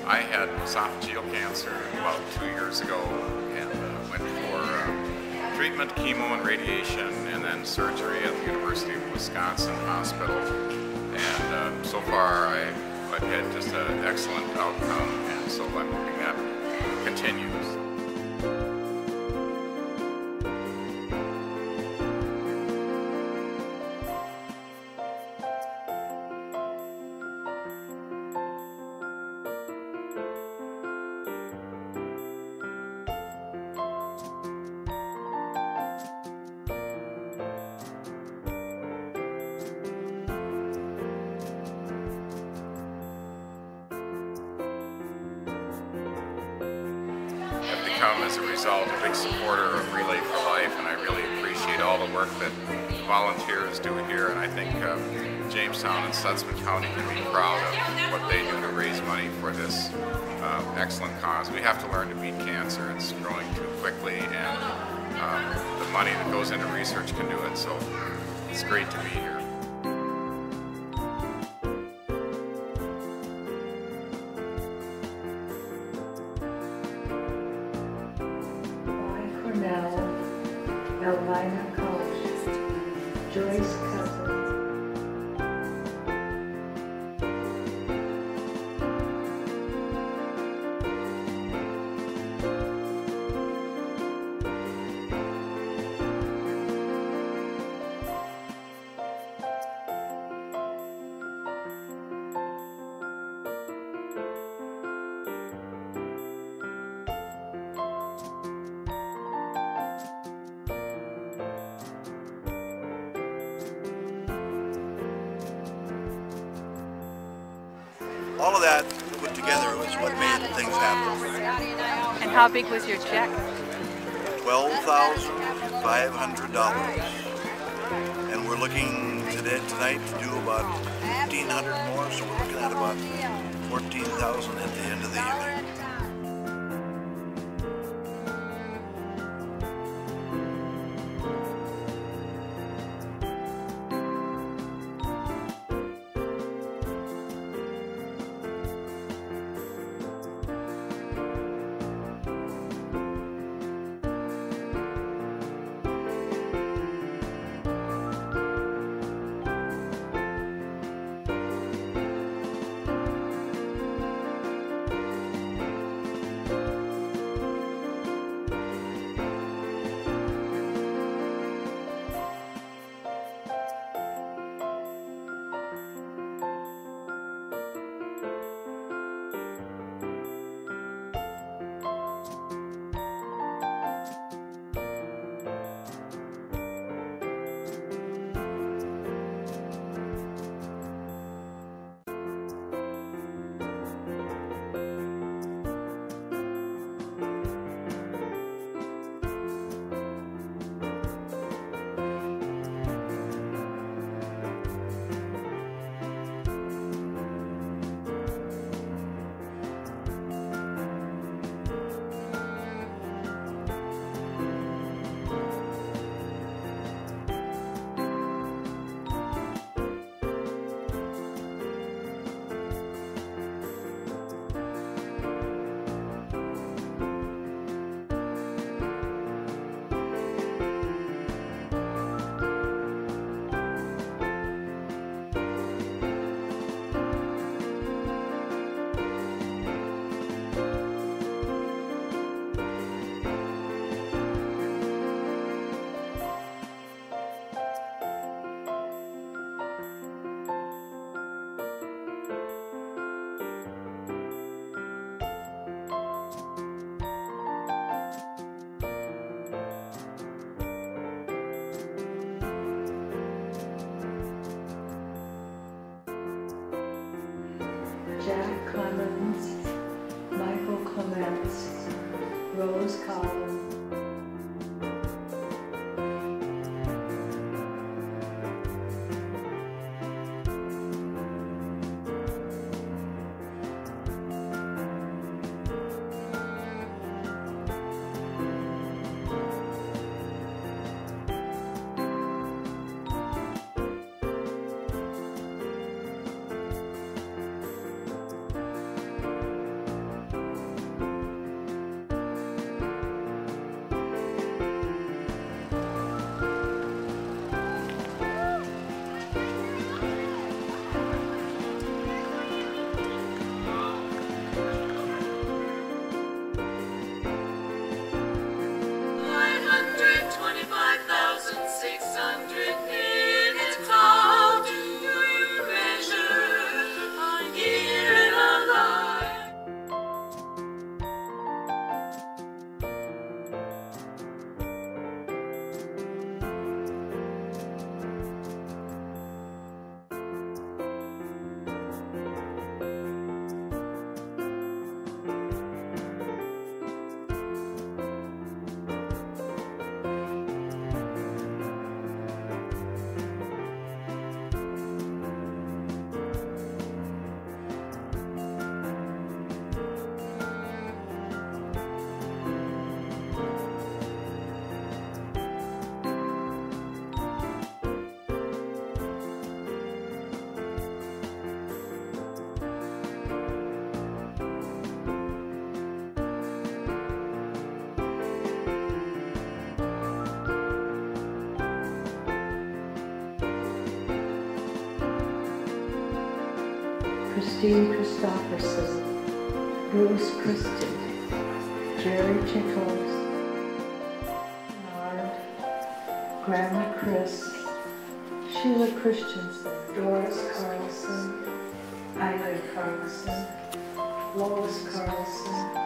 I had esophageal cancer about 2 years ago and went for treatment, chemo and radiation, and then surgery at the University of Wisconsin Hospital. And so far I've had just an excellent outcome, and so I'm hoping that continues. Become, as a result, a big supporter of Relay for Life, and I really appreciate all the work that volunteers do here, and I think Jamestown and Sutsman County can be proud of what they do to raise money for this excellent cause. We have to learn to beat cancer. It's growing too quickly, and the money that goes into research can do it, so it's great to be here. Elvina Coach, Joyce Cousin. All of that put together was what made things happen. And how big was your check? $12,500. And we're looking tonight to do about 1,500 more, so we're looking at about 14,000 at the end of the evening. Jack Clemens, Michael Clements, Rose Collins. Christine Christopherson, Bruce Christie, Jerry Chickles, Bernard, Grandma Chris, Sheila Christensen, Doris Carlson, Eileen Carlson, Lois Carlson,